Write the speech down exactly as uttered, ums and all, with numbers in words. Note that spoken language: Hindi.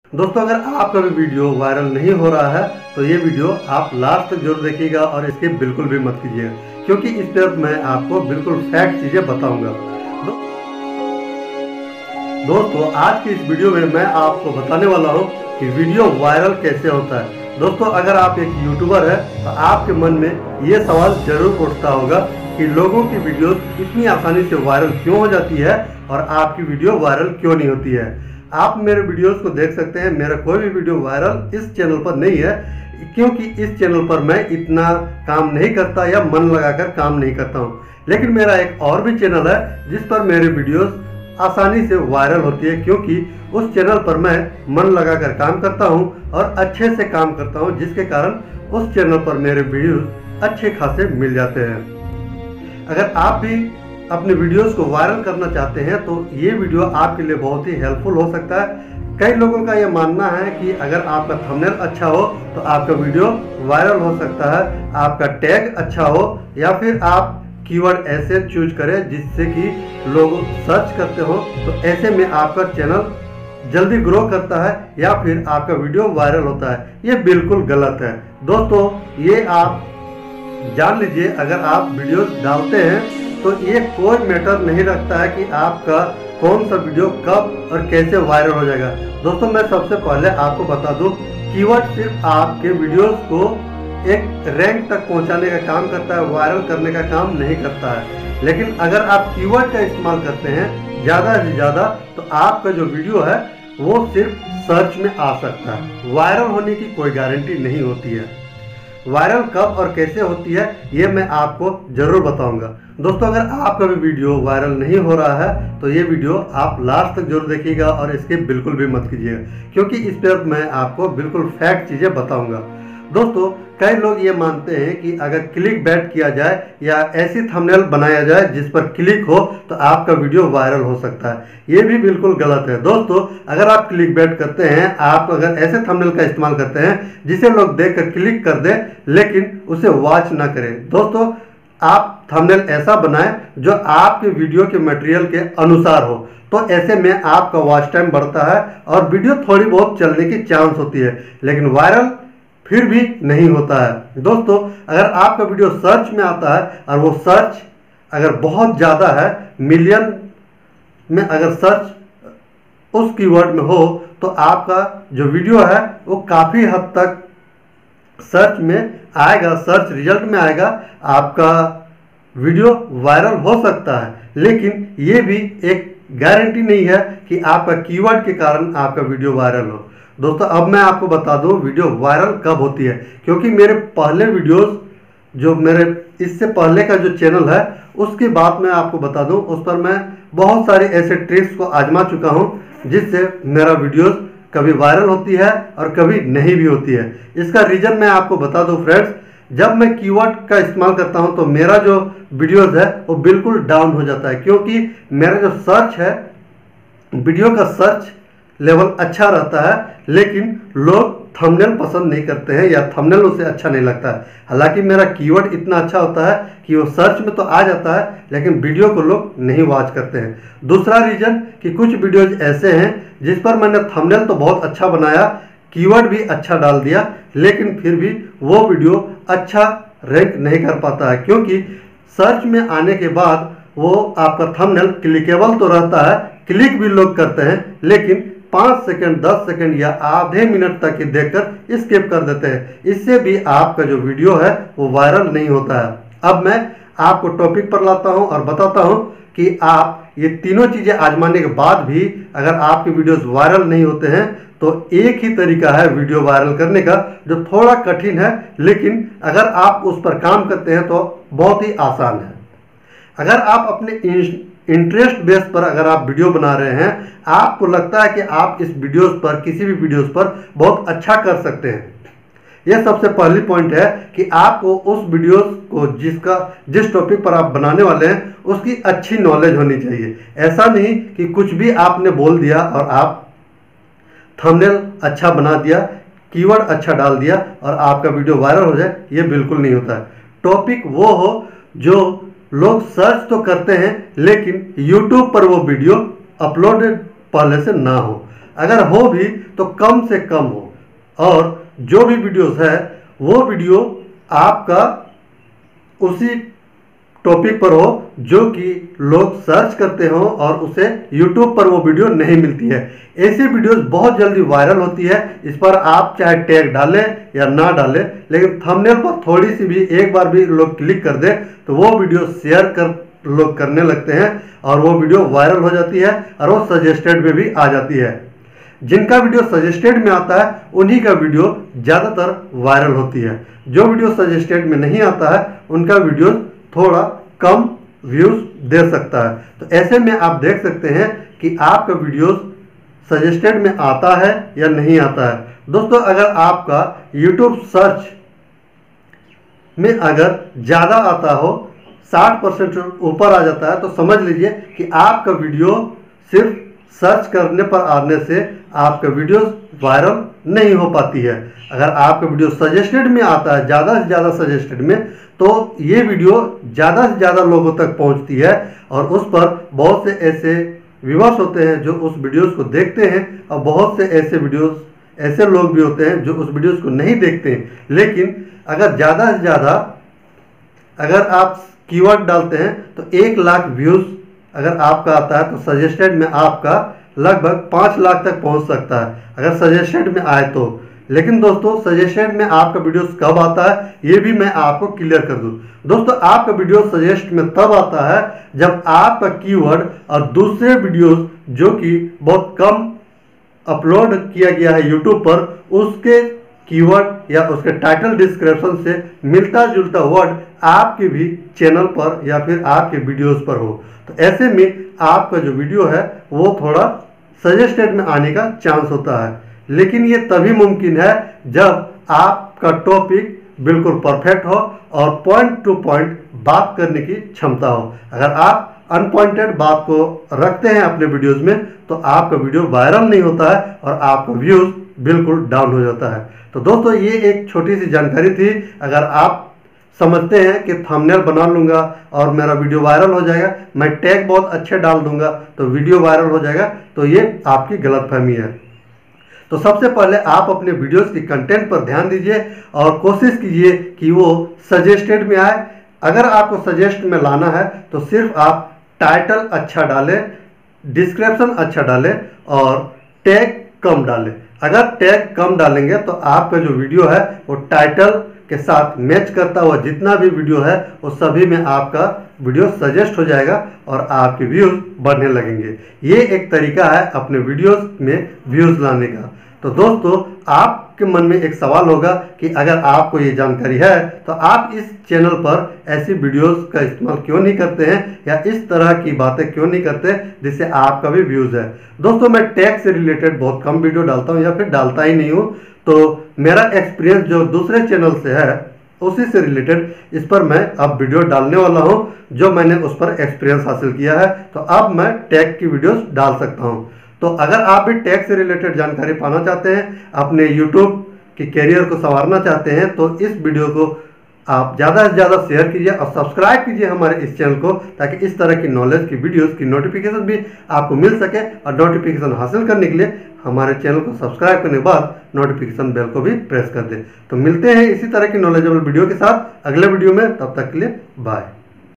दोस्तों, अगर आपका भी वीडियो वायरल नहीं हो रहा है तो ये वीडियो आप लास्ट तक जरूर देखिएगा और इसके बिल्कुल भी मत कीजिएगा, क्योंकि इस पर मैं आपको बिल्कुल फैक्ट चीज़ें बताऊंगा। दो, दोस्तों आज की इस वीडियो में मैं आपको बताने वाला हूँ कि वीडियो वायरल कैसे होता है। दोस्तों, अगर आप एक यूट्यूबर है तो आपके मन में ये सवाल जरूर उठता होगा कि लोगों की वीडियो इतनी आसानी से वायरल क्यों हो जाती है और आपकी वीडियो वायरल क्यों नहीं होती है। आप मेरे वीडियोस को देख सकते हैं, मेरा कोई भी वीडियो वायरल इस चैनल पर नहीं है, क्योंकि इस चैनल पर मैं इतना काम नहीं करता या मन लगाकर काम नहीं करता हूँ। लेकिन मेरा एक और भी चैनल है जिस पर मेरे वीडियोस आसानी से वायरल होती है, क्योंकि उस चैनल पर मैं मन लगाकर काम करता हूँ और अच्छे से काम करता हूँ, जिसके कारण उस चैनल पर मेरे वीडियोस अच्छे खासे मिल जाते हैं। अगर आप भी अपने वीडियोस को वायरल करना चाहते हैं तो ये वीडियो आपके लिए बहुत ही हेल्पफुल हो सकता है। कई लोगों का ये मानना है कि अगर आपका थंबनेल अच्छा हो तो आपका वीडियो वायरल हो सकता है, आपका टैग अच्छा हो या फिर आप कीवर्ड ऐसे चूज करें जिससे कि लोग सर्च करते हो, तो ऐसे में आपका चैनल जल्दी ग्रो करता है या फिर आपका वीडियो वायरल होता है। ये बिल्कुल गलत है दोस्तों, ये आप जान लीजिए। अगर आप वीडियो डालते हैं तो ये कोई मैटर नहीं रखता है कि आपका कौन सा वीडियो कब और कैसे वायरल हो जाएगा। दोस्तों, मैं सबसे पहले आपको बता दूं, कीवर्ड सिर्फ आपके वीडियोस को एक रैंक तक पहुंचाने का काम करता है, वायरल करने का काम नहीं करता है। लेकिन अगर आप कीवर्ड का इस्तेमाल करते हैं ज़्यादा से ज़्यादा तो आपका जो वीडियो है वो सिर्फ सर्च में आ सकता है, वायरल होने की कोई गारंटी नहीं होती है। वायरल कब और कैसे होती है ये मैं आपको जरूर बताऊंगा। दोस्तों, अगर आपका भी वीडियो वायरल नहीं हो रहा है तो ये वीडियो आप लास्ट तक जरूर देखिएगा और इसके बिल्कुल भी मत कीजिएगा, क्योंकि इस पर मैं आपको बिल्कुल फैक्ट चीज़ें बताऊंगा। दोस्तों, कई लोग ये मानते हैं कि अगर क्लिक बैट किया जाए या ऐसी थंबनेल बनाया जाए जिस पर क्लिक हो तो आपका वीडियो वायरल हो सकता है। ये भी बिल्कुल गलत है। दोस्तों, अगर आप क्लिक बैट करते हैं, आप अगर ऐसे थंबनेल का इस्तेमाल करते हैं जिसे लोग देखकर क्लिक कर दें लेकिन उसे वॉच ना करें, दोस्तों आप थंबनेल ऐसा बनाएं जो आपके वीडियो के मटेरियल के अनुसार हो, तो ऐसे में आपका वॉच टाइम बढ़ता है और वीडियो थोड़ी बहुत चलने की चांस होती है, लेकिन वायरल फिर भी नहीं होता है। दोस्तों, अगर आपका वीडियो सर्च में आता है और वो सर्च अगर बहुत ज़्यादा है, मिलियन में अगर सर्च उस कीवर्ड में हो, तो आपका जो वीडियो है वो काफ़ी हद तक सर्च में आएगा, सर्च रिजल्ट में आएगा, आपका वीडियो वायरल हो सकता है। लेकिन ये भी एक गारंटी नहीं है कि आपका कीवर्ड के कारण आपका वीडियो वायरल हो। दोस्तों, अब मैं आपको बता दूं वीडियो वायरल कब होती है, क्योंकि मेरे पहले वीडियोस जो मेरे इससे पहले का जो चैनल है उसकी बात मैं आपको बता दूं, उस पर मैं बहुत सारे ऐसे ट्रिक्स को आजमा चुका हूं जिससे मेरा वीडियोस कभी वायरल होती है और कभी नहीं भी होती है। इसका रीज़न मैं आपको बता दूं फ्रेंड्स, जब मैं कीवर्ड का इस्तेमाल करता हूं तो मेरा जो वीडियोस है वो बिल्कुल डाउन हो जाता है, क्योंकि मेरा जो सर्च है, वीडियो का सर्च लेवल अच्छा रहता है, लेकिन लोग थंबनेल पसंद नहीं करते हैं या थंबनेल उसे अच्छा नहीं लगता है। हालांकि मेरा कीवर्ड इतना अच्छा होता है कि वो सर्च में तो आ जाता है, लेकिन वीडियो को लोग नहीं वॉच करते हैं। दूसरा रीज़न कि कुछ वीडियोज ऐसे हैं जिस पर मैंने थंबनेल तो बहुत अच्छा बनाया, कीवर्ड भी अच्छा डाल दिया, लेकिन फिर भी वो वीडियो अच्छा रैंक नहीं कर पाता है, क्योंकि सर्च में आने के बाद वो आपका थंबनेल क्लिकेबल तो रहता है, क्लिक भी लोग करते हैं, लेकिन पाँच सेकंड, दस सेकंड या आधे मिनट तक ही देखकर स्किप कर देते हैं। इससे भी आपका जो वीडियो है वो वायरल नहीं होता है। अब मैं आपको टॉपिक पर लाता हूं और बताता हूं कि आप ये तीनों चीज़ें आजमाने के बाद भी अगर आपके वीडियोस वायरल नहीं होते हैं तो एक ही तरीका है वीडियो वायरल करने का, जो थोड़ा कठिन है, लेकिन अगर आप उस पर काम करते हैं तो बहुत ही आसान है। अगर आप अपने इंटरेस्ट बेस पर अगर आप वीडियो बना रहे हैं, आपको लगता है कि आप इस वीडियोस पर, किसी भी वीडियोस पर बहुत अच्छा कर सकते हैं, यह सबसे पहली पॉइंट है कि आपको उस वीडियोस को जिसका जिस टॉपिक पर आप बनाने वाले हैं उसकी अच्छी नॉलेज होनी चाहिए। ऐसा नहीं कि कुछ भी आपने बोल दिया और आप थंबनेल अच्छा बना दिया, कीवर्ड अच्छा डाल दिया और आपका वीडियो वायरल हो जाए, ये बिल्कुल नहीं होता है। टॉपिक वो हो जो लोग सर्च तो करते हैं लेकिन यूट्यूब पर वो वीडियो अपलोडेड पहले से ना हो। अगर हो भी तो कम से कम हो, और जो भी वीडियोस है वो वीडियो आपका उसी टॉपिक पर हो जो कि लोग सर्च करते हो और उसे यूट्यूब पर वो वीडियो नहीं मिलती है। ऐसी वीडियोस बहुत जल्दी वायरल होती है। इस पर आप चाहे टैग डालें या ना डालें, लेकिन थंबनेल पर थोड़ी सी भी एक बार भी लोग क्लिक कर दे तो वो वीडियो शेयर कर लोग करने लगते हैं और वो वीडियो वायरल हो जाती है और वो सजेस्टेड में भी आ जाती है। जिनका वीडियो सजेस्टेड में आता है उन्हीं का वीडियो ज़्यादातर वायरल होती है। जो वीडियो सजेस्टेड में नहीं आता है उनका वीडियो थोड़ा कम व्यूज दे सकता है। तो ऐसे में आप देख सकते हैं कि आपका वीडियो सजेस्टेड में आता है या नहीं आता है। दोस्तों, अगर आपका यूट्यूब सर्च में अगर ज़्यादा आता हो, साठ परसेंट ऊपर आ जाता है, तो समझ लीजिए कि आपका वीडियो सिर्फ सर्च करने पर आने से आपका वीडियो वायरल नहीं हो पाती है। अगर आपका वीडियो सजेस्टेड में आता है, ज़्यादा से ज़्यादा सजेस्टेड में, तो ये वीडियो ज़्यादा से ज़्यादा लोगों तक पहुंचती है और उस पर बहुत से ऐसे व्यूअर्स होते हैं जो उस वीडियोस को देखते हैं और बहुत से ऐसे वीडियोस ऐसे लोग भी होते हैं जो उस वीडियोस को नहीं देखते हैं। लेकिन अगर ज़्यादा से ज़्यादा अगर आप कीवर्ड डालते हैं तो एक लाख व्यूज़ अगर आपका आता है तो सजेस्टेड में आपका लगभग पाँच लाख तक पहुंच सकता है अगर सजेस्टेड में आए तो। लेकिन दोस्तों, सजेस्टेड में आपका वीडियो कब आता है ये भी मैं आपको क्लियर कर दूं। दोस्तों, आपका वीडियो सजेस्ट में तब आता है जब आपका कीवर्ड और दूसरे वीडियोस जो कि बहुत कम अपलोड किया गया है यूट्यूब पर, उसके कीवर्ड या उसके टाइटल डिस्क्रिप्शन से मिलता जुलता वर्ड आपके भी चैनल पर या फिर आपके वीडियोस पर हो। तो ऐसे में आपका जो वीडियो है वो थोड़ा सजेस्टेड में आने का चांस होता है। लेकिन ये तभी मुमकिन है जब आपका टॉपिक बिल्कुल परफेक्ट हो और पॉइंट टू पॉइंट बात करने की क्षमता हो। अगर आप अनपॉइंटेड बात को रखते हैं अपने वीडियोस में तो आपका वीडियो वायरल नहीं होता है और आपका व्यूज बिल्कुल डाउन हो जाता है। तो दोस्तों, ये एक छोटी सी जानकारी थी। अगर आप समझते हैं कि थंबनेल बना लूंगा और मेरा वीडियो वायरल हो जाएगा, मैं टैग बहुत अच्छे डाल दूंगा तो वीडियो वायरल हो जाएगा, तो ये आपकी गलतफहमी है। तो सबसे पहले आप अपने वीडियोस की कंटेंट पर ध्यान दीजिए और कोशिश कीजिए कि वो सजेस्टेड में आए। अगर आपको सजेस्ट में लाना है तो सिर्फ आप टाइटल अच्छा डालें, डिस्क्रिप्शन अच्छा डालें और टैग कम डालें। अगर टैग कम डालेंगे तो आपका जो वीडियो है वो टाइटल के साथ मैच करता हुआ जितना भी वीडियो है वो सभी में आपका वीडियो सजेस्ट हो जाएगा और आपके व्यूज़ बढ़ने लगेंगे। ये एक तरीका है अपने वीडियोस में व्यूज़ लाने का। तो दोस्तों, आपके मन में एक सवाल होगा कि अगर आपको ये जानकारी है तो आप इस चैनल पर ऐसी वीडियोस का इस्तेमाल क्यों नहीं करते हैं या इस तरह की बातें क्यों नहीं करते जिससे आपका भी व्यूज़ है। दोस्तों, मैं टैग से रिलेटेड बहुत कम वीडियो डालता हूँ या फिर डालता ही नहीं हूँ। तो मेरा एक्सपीरियंस जो दूसरे चैनल से है उसी से रिलेटेड इस पर मैं अब वीडियो डालने वाला हूं जो मैंने उस पर एक्सपीरियंस हासिल किया है। तो अब मैं टैग की वीडियोस डाल सकता हूं। तो अगर आप भी टैग से रिलेटेड जानकारी पाना चाहते हैं, अपने यूट्यूब के कैरियर को संवारना चाहते हैं, तो इस वीडियो को आप ज़्यादा से ज़्यादा शेयर कीजिए और सब्सक्राइब कीजिए हमारे इस चैनल को, ताकि इस तरह की नॉलेज की वीडियोस की नोटिफिकेशन भी आपको मिल सके। और नोटिफिकेशन हासिल करने के लिए हमारे चैनल को सब्सक्राइब करने के बाद नोटिफिकेशन बेल को भी प्रेस कर दें। तो मिलते हैं इसी तरह की नॉलेजेबल वीडियो के साथ अगले वीडियो में। तब तक के लिए बाय।